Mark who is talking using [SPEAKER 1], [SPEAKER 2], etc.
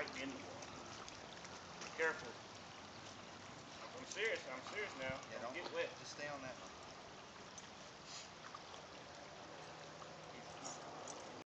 [SPEAKER 1] right in the water. Careful. I'm serious now.
[SPEAKER 2] Yeah,
[SPEAKER 1] don't get wet.
[SPEAKER 2] Just stay on that one.